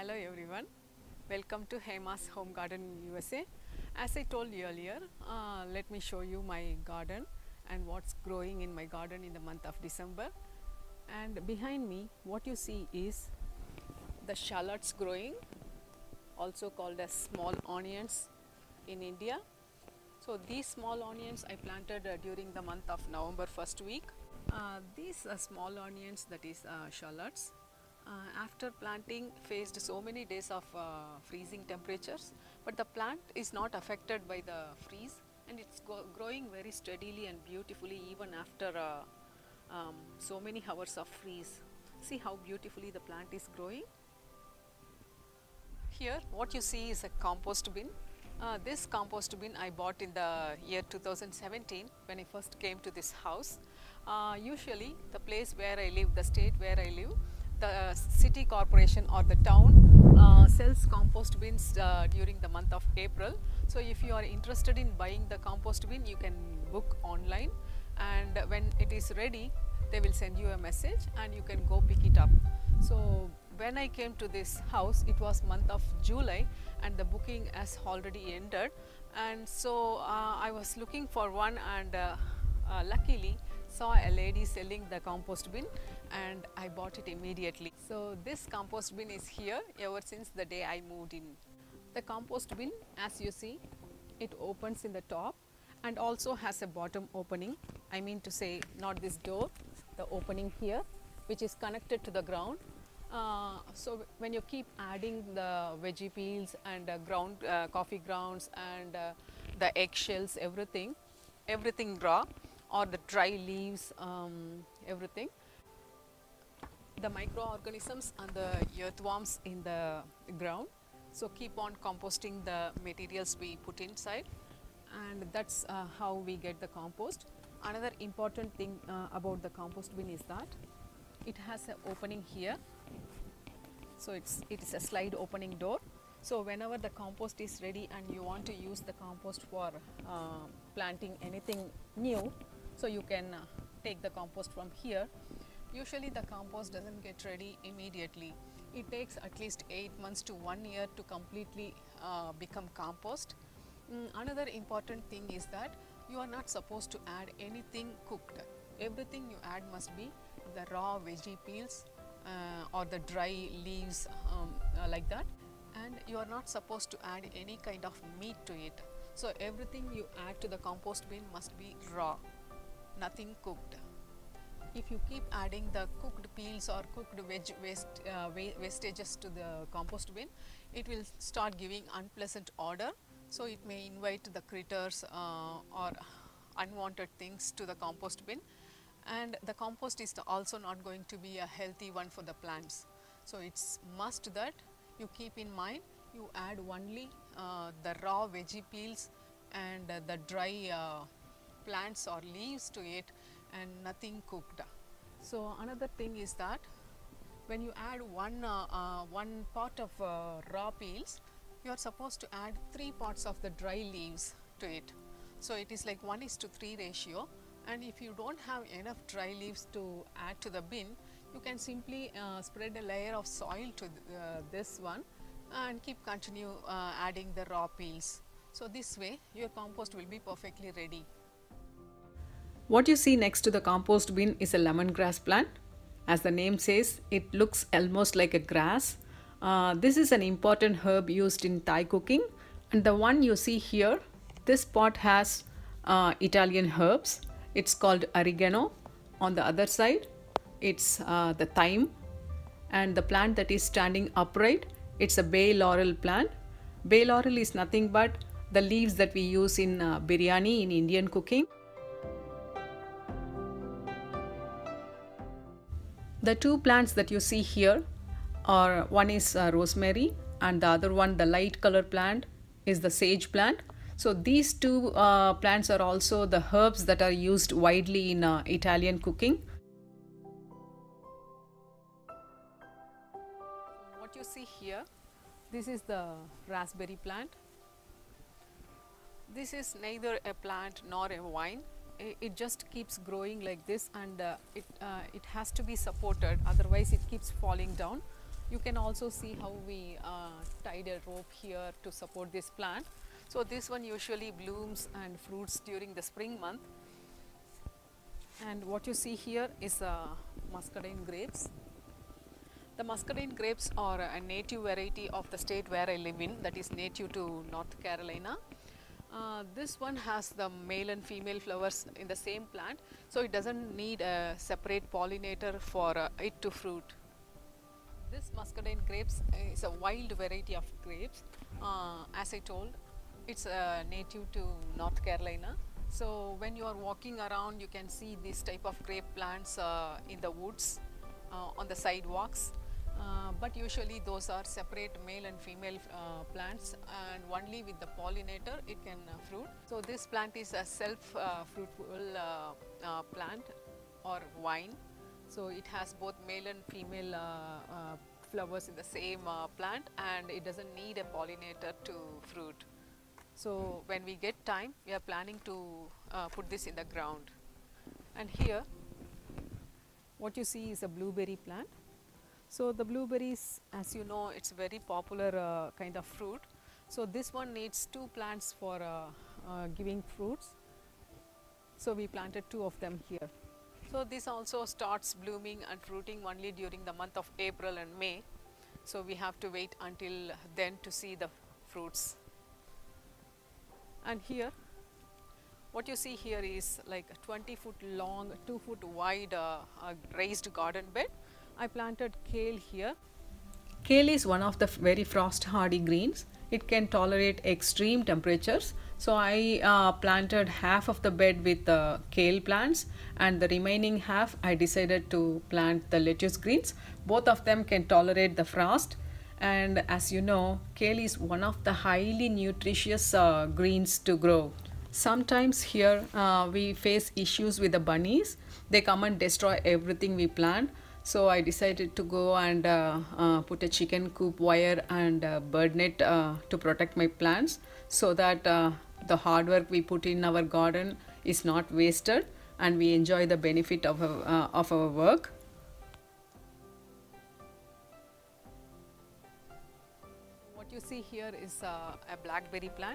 Hello everyone, welcome to Hema's Home Garden USA. As I told you earlier, let me show you my garden and what's growing in my garden in the month of December. And behind me, what you see is the shallots growing, also called as small onions in India. So these small onions I planted during the month of November first week. These small onions, that is shallots, after planting faced so many days of freezing temperatures, but the plant is not affected by the freeze and it's growing very steadily and beautifully even after so many hours of freeze. See how beautifully the plant is growing. Here what you see is a compost bin. This compost bin I bought in the year 2017 when I first came to this house. Usually the place where I live, the state where I live, the city corporation or the town sells compost bins during the month of April. So if you are interested in buying the compost bin, you can book online, and when it is ready they will send you a message and you can go pick it up. So when I came to this house, it was month of July and the booking has already ended, and so I was looking for one, and luckily saw a lady selling the compost bin and I bought it immediately. So this compost bin is here ever since the day I moved in. The compost bin, as you see, it opens in the top and also has a bottom opening. I mean to say, not this door, the opening here, which is connected to the ground. So when you keep adding the veggie peels and ground coffee grounds and the eggshells, everything raw or the dry leaves, everything, the microorganisms and the earthworms in the ground, so keep on composting the materials we put inside, and that's how we get the compost. Another important thing about the compost bin is that it has an opening here, so it is a slide opening door. So whenever the compost is ready and you want to use the compost for planting anything new, so you can take the compost from here. Usually the compost doesn't get ready immediately. It takes at least 8 months to 1 year to completely become compost. Another important thing is that you are not supposed to add anything cooked. Everything you add must be the raw veggie peels or the dry leaves, like that, and you are not supposed to add any kind of meat to it. So everything you add to the compost bin must be raw, nothing cooked. If you keep adding the cooked peels or cooked veg wastages to the compost bin, it will start giving unpleasant odor, so it may invite the critters or unwanted things to the compost bin, and the compost is also not going to be a healthy one for the plants. So it's must that you keep in mind, you add only the raw veggie peels and the dry plants or leaves to it, and nothing cooked. So another thing is that when you add one pot of raw peels, you are supposed to add 3 parts of the dry leaves to it. So it is like 1:3 ratio, and if you don't have enough dry leaves to add to the bin, you can simply spread a layer of soil to this one and continue adding the raw peels. So this way your compost will be perfectly ready. What you see next to the compost bin is a lemongrass plant. As the name says, it looks almost like a grass. This is an important herb used in Thai cooking, and the one you see here, this pot has Italian herbs. It's called oregano. On the other side, it's the thyme, and the plant that is standing upright, it's a bay laurel plant. Bay laurel is nothing but the leaves that we use in biryani in Indian cooking. The two plants that you see here are, one is rosemary and the other one, the light color plant, is the sage plant. So these two plants are also the herbs that are used widely in Italian cooking. What you see here, this is the raspberry plant. This is neither a plant nor a vine. It just keeps growing like this, and it has to be supported, otherwise it keeps falling down. You can also see how we tied a rope here to support this plant. So this one usually blooms and fruits during the spring month. And what you see here is muscadine grapes. The muscadine grapes are a native variety of the state where I live in, that is native to North Carolina. This one has the male and female flowers in the same plant, so it doesn't need a separate pollinator for it to fruit. This muscadine grapes is a wild variety of grapes. As I told, it's native to North Carolina. So when you are walking around, you can see this type of grape plants in the woods, on the sidewalks. But usually those are separate male and female plants, and only with the pollinator it can fruit. So this plant is a self-fruitful plant or vine. So it has both male and female flowers in the same plant, and it doesn't need a pollinator to fruit. So when we get time, we are planning to put this in the ground. And here what you see is a blueberry plant. So the blueberries, as you know, it's very popular kind of fruit. So this one needs 2 plants for giving fruits. So we planted 2 of them here. So this also starts blooming and fruiting only during the month of April and May. So we have to wait until then to see the fruits. And here, what you see here is like a 20-foot long, 2-foot wide raised garden bed. I planted kale here. Kale is one of the very frost hardy greens. It can tolerate extreme temperatures. So I planted half of the bed with kale plants, and the remaining half I decided to plant the lettuce greens. Both of them can tolerate the frost. And as you know, kale is one of the highly nutritious greens to grow. Sometimes here we face issues with the bunnies. They come and destroy everything we plant. So I decided to go and put a chicken coop wire and bird net to protect my plants, so that the hard work we put in our garden is not wasted and we enjoy the benefit of our work. What you see here is a blackberry plant.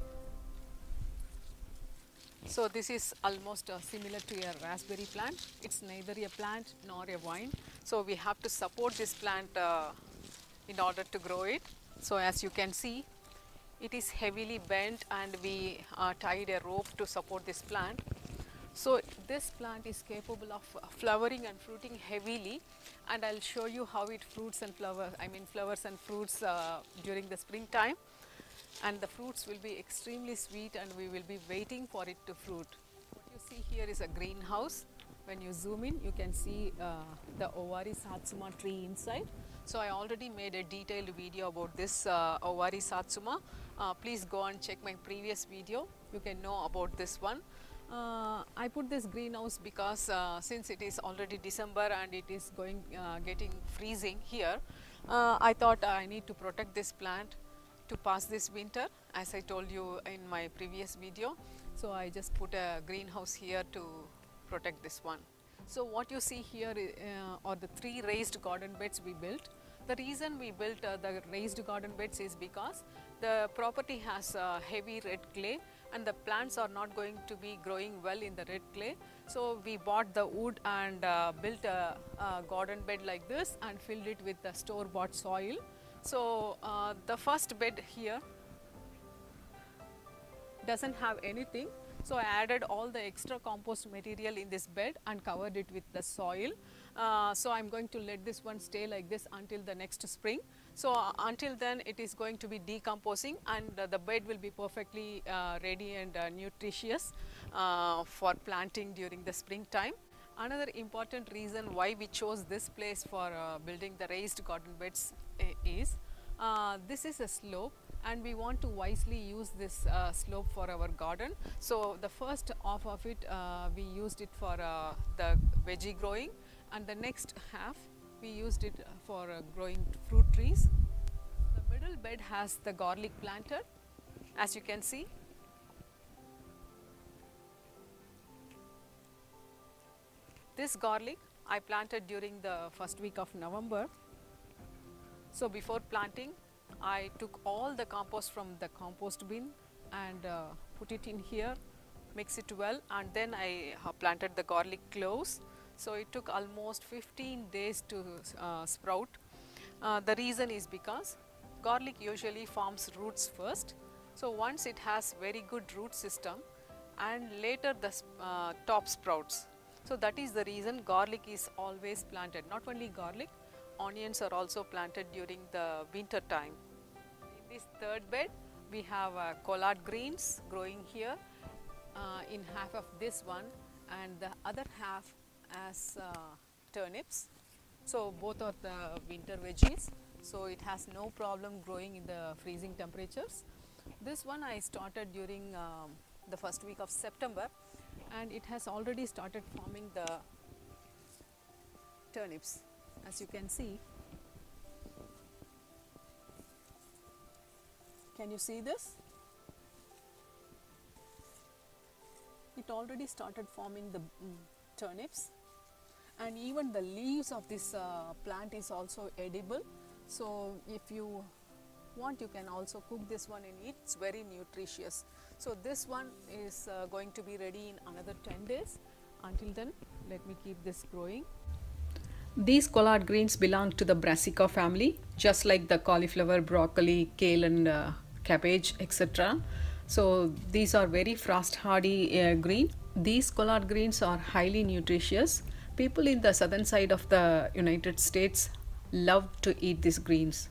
So this is almost similar to a raspberry plant. It's neither a plant nor a vine. So we have to support this plant in order to grow it. So as you can see, it is heavily bent, and we tied a rope to support this plant. So this plant is capable of flowering and fruiting heavily, and I'll show you how it flowers and fruits during the springtime. And the fruits will be extremely sweet, and we will be waiting for it to fruit. What you see here is a greenhouse. When you zoom in, you can see the Owari Satsuma tree inside. So I already made a detailed video about this Owari Satsuma. Please go and check my previous video. You can know about this one. I put this greenhouse because since it is already December and it is getting freezing here, I thought I need to protect this plant to pass this winter, as I told you in my previous video. So I just put a greenhouse here to protect this one. So what you see here are the 3 raised garden beds we built. The reason we built the raised garden beds is because the property has heavy red clay, and the plants are not going to be growing well in the red clay. So we bought the wood and built a garden bed like this and filled it with the store-bought soil. So the first bed here doesn't have anything. So I added all the extra compost material in this bed and covered it with the soil. So I'm going to let this one stay like this until the next spring. So until then it is going to be decomposing, and the bed will be perfectly ready and nutritious for planting during the springtime. Another important reason why we chose this place for building the raised garden beds is this is a slope, and we want to wisely use this slope for our garden. So the first half of it we used it for the veggie growing, and the next half we used it for growing fruit trees. The middle bed has the garlic planted, as you can see. This garlic I planted during the first week of November. So before planting, I took all the compost from the compost bin and put it in here, mix it well, and then I planted the garlic cloves. So it took almost 15 days to sprout. The reason is because garlic usually forms roots first. So once it has very good root system, and later the top sprouts. So that is the reason garlic is always planted. Not only garlic, onions are also planted during the winter time. In this third bed, we have collard greens growing here in half of this one, and the other half as turnips. So both are the winter veggies, so it has no problem growing in the freezing temperatures. This one I started during the first week of September, and it has already started forming the turnips, as you can see. Can you see this? It already started forming the turnips, and even the leaves of this plant is also edible. So if you want, you can also cook this one and eat. It's very nutritious. So this one is going to be ready in another 10 days. Until then, let me keep this growing. These collard greens belong to the Brassica family, just like the cauliflower, broccoli, kale and cabbage, etc. So these are very frost hardy green. These collard greens are highly nutritious. People in the southern side of the United States love to eat these greens.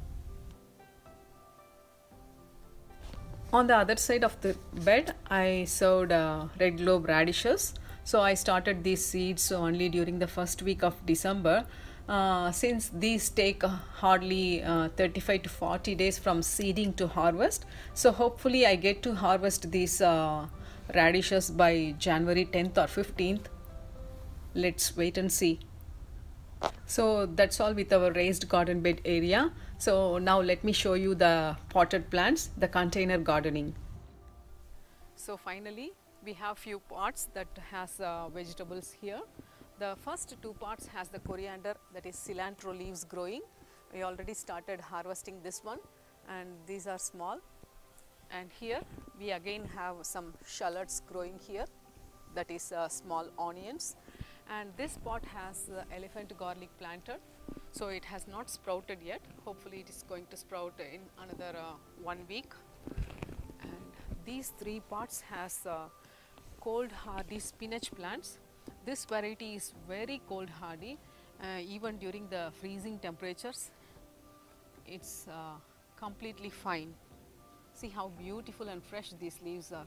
On the other side of the bed, I sowed red globe radishes. So I started these seeds only during the first week of December. Since these take hardly 35 to 40 days from seeding to harvest, so hopefully I get to harvest these radishes by January 10th or 15th. Let's wait and see. So that's all with our raised garden bed area. So now let me show you the potted plants, the container gardening. So finally we have few pots that has vegetables here. The first two pots has the coriander, that is cilantro leaves growing. We already started harvesting this one, and these are small. And here we again have some shallots growing here, that is small onions. And this pot has elephant garlic planted, so it has not sprouted yet. Hopefully it is going to sprout in another 1 week. And these three pots has cold hardy spinach plants. This variety is very cold hardy, even during the freezing temperatures it's completely fine. See how beautiful and fresh these leaves are.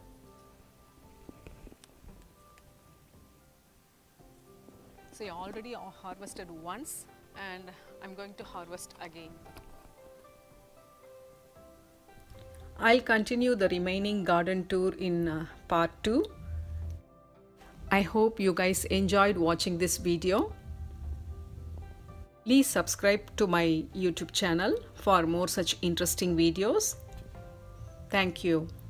So I already harvested once, and I'm going to harvest again. I'll continue the remaining garden tour in part 2. I hope you guys enjoyed watching this video. Please subscribe to my YouTube channel for more such interesting videos. Thank you.